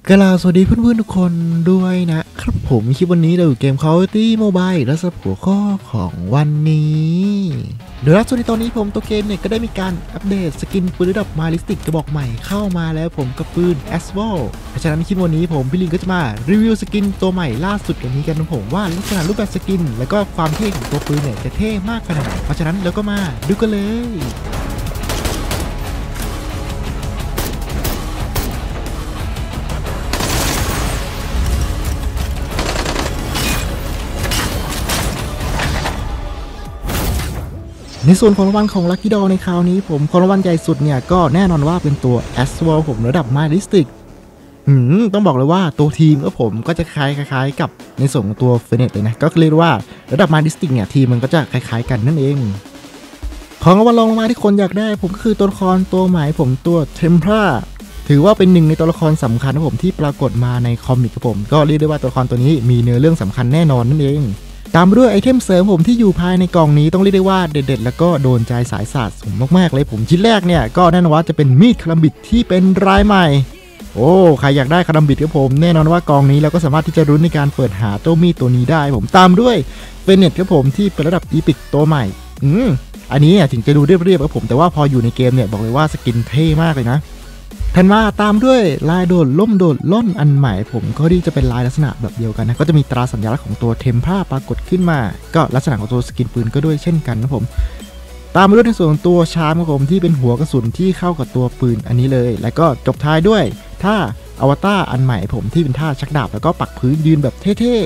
กล่าวสวัสดีเพื่อนๆทุกคนด้วยนะครับผมคลิปวันนี้เราอยู่เกม Call of Duty Mobile และสำหรับหัวข้อของวันนี้โดยล่าสุดในตอนนี้ผมตัวเกมเนี่ยก็ได้มีการอัปเดตสกินปืนระดับมาลิสติกกระบอกใหม่เข้ามาแล้วผมกับปืน Aswell เพราะฉะนั้นคลิปวันนี้ผมพี่ลิงก็จะมารีวิวสกินตัวใหม่ล่าสุดกันนี้กันนะผมว่าลักษณะรูปแบบสกินและก็ความเท่ของตัวปืนเนี่ยจะเท่มากขนาดไหนเพราะฉะนั้นเราก็มาดูกันเลยในส่วนของรางวัลของ Lucky Draw ในคราวนี้ผมของรางวัลใหญ่สุดเนี่ยก็แน่นอนว่าเป็นตัว Aswell ผมระดับ Majestic ต้องบอกเลยว่าตัวทีมก็ผมก็จะคล้ายๆกับในส่วนของตัว Fennet เลยนะก็เรียกว่าระดับ Majestic เนี่ยทีมมันก็จะคล้ายๆกันนั่นเองของรางวัลรองลงมาที่คนอยากได้ผมก็คือตัวละครตัวใหม่ผมตัว Templar ถือว่าเป็นหนึ่งในตัวละครสำคัญของผมที่ปรากฏมาในคอมิกของผมก็เรียกได้ว่าตัวละครตัวนี้มีเนื้อเรื่องสำคัญแน่นอนนั่นเองตามไปด้วยไอเทมเสริมผมที่อยู่ภายในกล่องนี้ต้องเรียกได้ว่าเด็ดๆแล้วก็โดนใจสายสะสมมากๆเลยผมชิ้นแรกเนี่ยก็แน่นอนว่าจะเป็นมีดคารัมบิดที่เป็นรายใหม่โอ้ใครอยากได้คารัมบิดครับผมแน่นอนว่ากล่องนี้เราก็สามารถที่จะรุ้นในการเปิดหาตัวมีดตัวนี้ได้ผมตามด้วยเฟเน็ตครับผมที่เป็นระดับอีพิกตัวใหม่อันนี้ถึงจะดูเรียบๆครับผมแต่ว่าพออยู่ในเกมเนี่ยบอกเลยว่าสกินเท่มากเลยนะถัดมาตามด้วยลายโดดล่นอันใหม่ผมก็ที่จะเป็นลายลักษณะแบบเดียวกันนะก็จะมีตราสัญลักษณ์ของตัวเทมพลาปรากฏขึ้นมาก็ลักษณะของตัวสกินปืนก็ด้วยเช่นกันนะผมตามมาด้วยในส่วนของตัวชาร์มของผมที่เป็นหัวกระสุนที่เข้ากับตัวปืนอันนี้เลยแล้วก็จบท้ายด้วยท่าอวตารอันใหม่ผมที่เป็นท่าชักดาบแล้วก็ปักพื้นยืนแบบเท่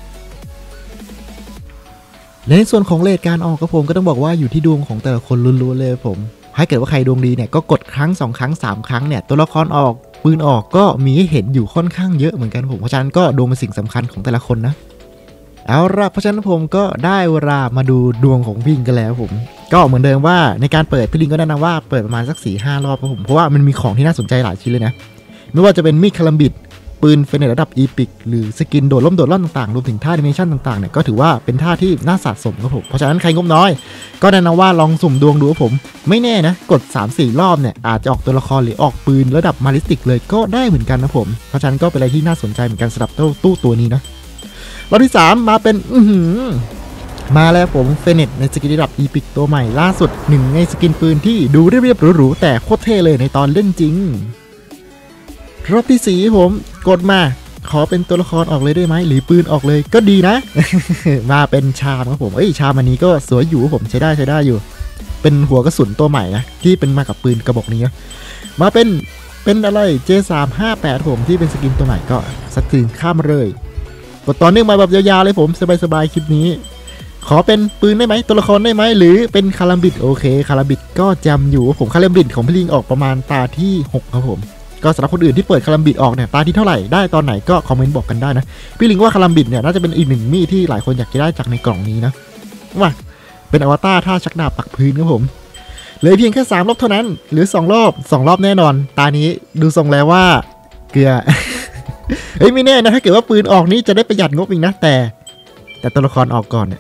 ๆในส่วนของเรทการออกกับผมก็ต้องบอกว่าอยู่ที่ดวงของแต่ละคนล้วนๆเลยผมถ้าเกิดว่าใครดวงดีเนี่ยก็กดครั้ง2ครั้ง3ครั้งเนี่ยตัวละครออกปืนออกก็มีให้เห็นอยู่ค่อนข้างเยอะเหมือนกันผมเพราะฉะนั้นก็ดวงเป็นสิ่งสำคัญของแต่ละคนนะเอาละเพราะฉะนั้นผมก็ได้เวลามาดูดวงของพี่ลิงกันแล้วผมก็เหมือนเดิมว่าในการเปิดพี่ลิงก็แนะนำว่าเปิดประมาณสัก 4-5 รอบครับผมเพราะว่ามันมีของที่น่าสนใจหลายชิ้นเลยนะไม่ว่าจะเป็นมีดคารัมบิดปืนเฟเนตระดับอีพิกหรือสกินโดดล่อนต่างๆรวมถึงท่าแอนิเมชันต่างๆเนี่ยก็ถือว่าเป็นท่าที่น่าสะสมครับผมเพราะฉะนั้นใครงบน้อยก็แนะนำว่าลองสุ่มดวงดูครับผมไม่แน่นะกด 3-4 รอบเนี่ยอาจจะออกตัวละครหรือออกปืนระดับมาลิสติกเลยก็ได้เหมือนกันนะผมเพราะฉะนั้นก็เป็นอะไรที่น่าสนใจเหมือนกันสำหรับตู้ตัวนี้นะรอบที่3มาเป็นมาแล้วผมเฟเนตในสกินระดับอีพิกตัวใหม่ล่าสุดหนึ่งในสกินปืนที่ดูเรียบๆหรูๆแต่โคตรเท่เลยในตอนเล่นจริงรอบที่4ผมกดมาขอเป็นตัวละครออกเลยได้ไหมหรือปืนออกเลยก็ดีนะ มาเป็นชามครับผมชามอันนี้ก็สวยอยู่ผมใช้ได้อยู่เป็นหัวกระสุนตัวใหม่นะที่เป็นมากับปืนกระบอกนี้มาเป็นอะไร J358 ผมที่เป็นสกินตัวใหม่ก็สกินข้ามเลยกดต่อเนื่องมาแบบยาวๆเลยผมสบายๆคลิปนี้ขอเป็นปืนได้ไหมตัวละครได้ไหมหรือเป็นคารัมบิดโอเคคารัมบิดก็จำอยู่ผมคารัมบิดของพี่ลิงออกประมาณตาที่6ครับผมก็สำหรับคนอื่นที่เปิดคารัมบิดออกเนี่ยตาที่เท่าไหร่ได้ตอนไหนก็คอมเมนต์บอกกันได้นะพี่ลิงว่าคารัมบิดเนี่ยน่าจะเป็นอีกหนึ่งมีดที่หลายคนอยากจะได้จากในกล่องนี้นะว่าเป็นอวตารท่าชักดาบปักพื้นครับผมเลยเพียงแค่3รอบเท่านั้นหรือ2รอบแน่นอนตานี้ดูทรงแล้วว่าเกลือ ไม่แน่นะถ้าเกิดว่าปืนออกนี้จะได้ประหยัดงบอีกนะแต่ตัวละครออกก่อนเนี่ย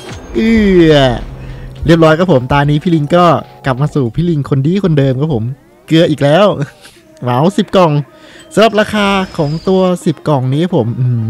เรียบร้อยครับผมตานี้พี่ลิงก็กลับมาสู่พี่ลิงคนดีคนเดิมครับผมเกลืออีกแล้วเหมา10 กล่องสำหรับราคาของตัว10 กล่องนี้ผม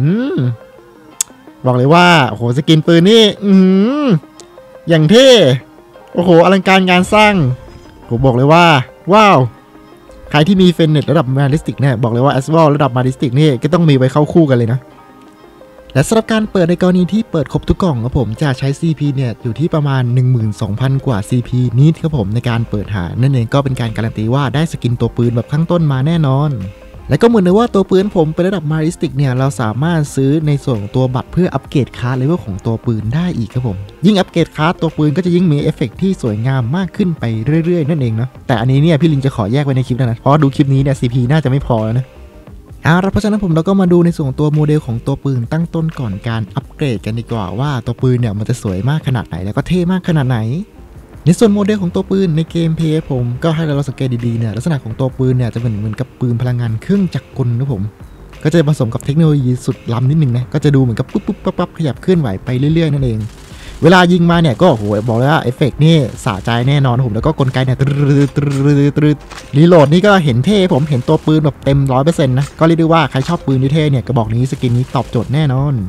บอกเลยว่าโอ้โหสกินปืนนี่อย่างเท่โอ้โหอลังการงานสร้างผมบอกเลยว่าว้าวใครที่มีเฟนเน็ตระดับมาริสติกเนี่ยบอกเลยว่าแอสวอลระดับมาริสติกนี่ก็ต้องมีไว้เข้าคู่กันเลยนะและสำหรับการเปิดในกรณีที่เปิดครบทุกกล่องครับผมจะใช้ CP เนี่ยอยู่ที่ประมาณ 12,000 กว่า CP นิดครับผมในการเปิดหานั่นเองก็เป็นการการันตีว่าได้สกินตัวปืนแบบข้างต้นมาแน่นอนและก็เหมือนเลยว่าตัวปืนผมเป็นระดับมาริสติกเนี่ยเราสามารถซื้อในส่วนของตัวบัตรเพื่ออัปเกรดคาร์ดเลเวลของตัวปืนได้อีกครับผมยิ่งอัปเกรดคาร์ดตัวปืนก็จะยิ่งมีเอฟเฟกต์ที่สวยงามมากขึ้นไปเรื่อยๆนั่นเองนะแต่อันนี้เนี่ยพี่ลิงจะขอแยกไว้ในคลิปนะเพราะดูคลิปนี้เนี่ย CP น่าจะไม่พอแล้วนะเพราะฉะนั้นผมเราก็มาดูในส่วนของตัวโมเดลของตัวปืนตั้งต้นก่อนการอัปเกรดกันดีกว่าว่าตัวปืนเนี่ยมันจะสวยมากขนาดไหนแล้วก็เท่มากขนาดไหนในส่วนโมเดลของตัวปืนในเกมเพลย์ผมก็ให้เราสังเกตดีๆเนี่ยลักษณะของตัวปืนเนี่ยจะเหมือนกับปืนพลังงานเครื่องจักรกลนะผมก็จะผสมกับเทคโนโลยีสุดล้ำนิดนึงนะก็จะดูเหมือนกับปุ๊บปั๊บขยับเคลื่อนไหวไปเรื่อยๆนั่นเองเวลายิงมาเนี่ยก็โหบอกเลยว่าเอฟเฟกต์นี่สะใจแน่นอนผมแล้วก็กลไกเนี่ยรีโหลดนี่ก็เห็นเท่ผมเห็นตัวปืนแบบเต็ม 100% นะก็เรียกได้ว่าใครชอบปืนเท่เนี่ยกระบอกนี้สกินนี้ตอบโจทย์แน่นอน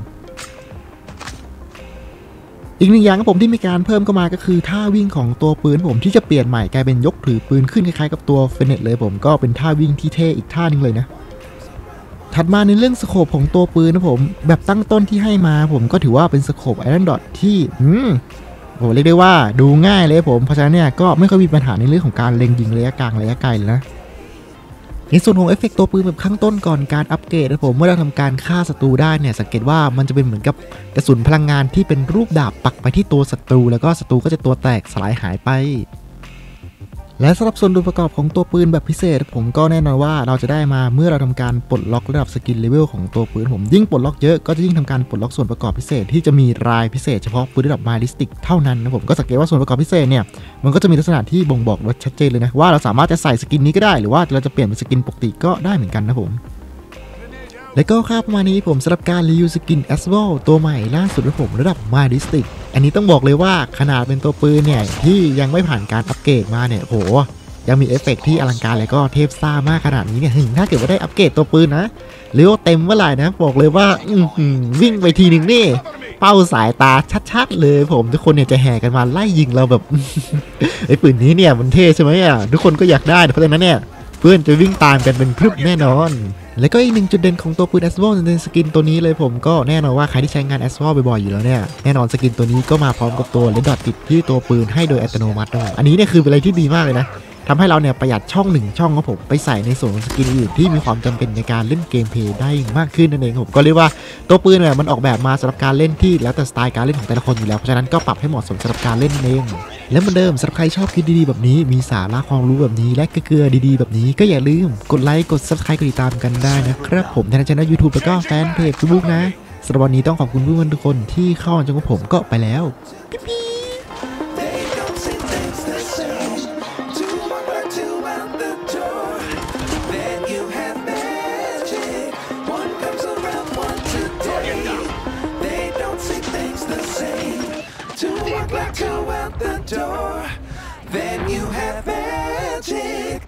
อีกหนึ่งอย่างครับผมที่มีการเพิ่มเข้ามาก็คือท่าวิ่งของตัวปืนผมที่จะเปลี่ยนใหม่กลายเป็นยกถือปืนขึ้นคล้ายๆกับตัวเฟเนตเลยผมก็เป็นท่าวิ่งที่เท่อีกท่านึงเลยนะถัดมาในเรื่องสโคปของตัวปืนนะผมแบบตั้งต้นที่ให้มาผมก็ถือว่าเป็นสโคปไอรอนดอทที่ผมเรียกได้ว่าดูง่ายเลยผมเพราะฉะนั้นเนี่ยก็ไม่ค่อยมีปัญหาในเรื่องของการเล็งยิงระยะกลางระยะไกลเลยนะในส่วนของเอฟเฟกต์ตัวปืนแบบข้างต้นก่อนการอัปเกรดนะผมเมื่อเราทำการฆ่าศัตรูได้เนี่ยสังเกตว่ามันจะเป็นเหมือนกับกระสุนพลังงานที่เป็นรูปดาบปักไปที่ตัวศัตรูแล้วก็ศัตรูก็จะตัวแตกสลายหายไปและสำหรับส่วนองค์ประกอบของตัวปืนแบบพิเศษผมก็แน่นอนว่าเราจะได้มาเมื่อเราทำการปลดล็อกระดับสกินเลเวลของตัวปืนผมยิ่งปลดล็อกเยอะก็จะยิ่งทำการปลดล็อกส่วนประกอบพิเศษที่จะมีรายพิเศษเฉพาะปืนระดับมาลิสติกเท่านั้นนะผมก็สังเกตว่าส่วนประกอบพิเศษเนี่ยมันก็จะมีลักษณะที่บ่งบอกไว้ชัดเจนเลยนะว่าเราสามารถจะใส่สกินนี้ก็ได้หรือว่าเราจะเปลี่ยนเป็นสกินปกติก็ได้เหมือนกันนะผมและก็ค่าประมาณนี้ผมสำหรับการรีวิวสกินแอสวอลตัวใหม่ล่าสุดของผมระดับมาลิสติกอันนี้ต้องบอกเลยว่าขนาดเป็นตัวปืนเนี่ยที่ยังไม่ผ่านการอัปเกรดมาเนี่ยโหยังมีเอฟเฟกที่อลังการและก็เทพซ่ามากขนาดนี้เนี่ยถ้าเกิดว่าได้อัปเกรดตัวปืนนะหรือว่าเต็มเมื่อไหร่นะบอกเลยว่าวิ่งไปทีนึงนี่เป้าสายตาชัดๆเลยผมทุกคนเนี่ยจะแห่กันมาไล่ยิงเราแบบ ไอ้ปืนนี้เนี่ยมันเท่ใช่ไหมอ่ะทุกคนก็อยากได้เพราะฉะนั้นเนี่ยเพื่อนจะวิ่งตามกันเป็นพรึบแน่นอนและก็อีกหนึ่งจุดเด่นของตัวปืนแอสวอลในสกินตัวนี้เลยผมก็แน่นอนว่าใครที่ใช้งานแอสวอลบ่อยๆอยู่แล้วเนี่ยแน่นอนสกินตัวนี้ก็มาพร้อมกับตัวเลนดอทติดที่ตัวปืนให้โดยอัตโนมัติด้วยอันนี้เนี่ยคือเป็นอะไรที่ดีมากเลยนะทำให้เราเนี่ยประหยัดช่อง1ช่องครับผมไปใส่ในส่วนของสกินอื่นที่มีความจำเป็นในการเล่นเกมเพลย์ได้มากขึ้นนั่นเองผมก็เรียกว่าตัวปืนเนี่ยมันออกแบบมาสำหรับการเล่นที่แล้วแต่สไตล์การเล่นของแต่ละคนอยู่แล้วเพราะฉะนั้นก็ปรับให้เหมาะสมสำหรับการเล่นเองและเหมือนเดิมสำหรับใครชอบคลิปดีๆแบบนี้มีสาระความรู้แบบนี้และเกลือดีๆแบบนี้ก็อย่าลืมกดไลค์กด Subscribe กดติดตามกันได้นะครับผมในช่อง YouTube แล้วก็แฟนเพจ Facebook นะสำหรับวันนี้ต้องขอบคุณเพื่อนๆทุกคนที่เข้ามาชมกับผมก็ไปแล้ว Walk like two out the door, then you have magic.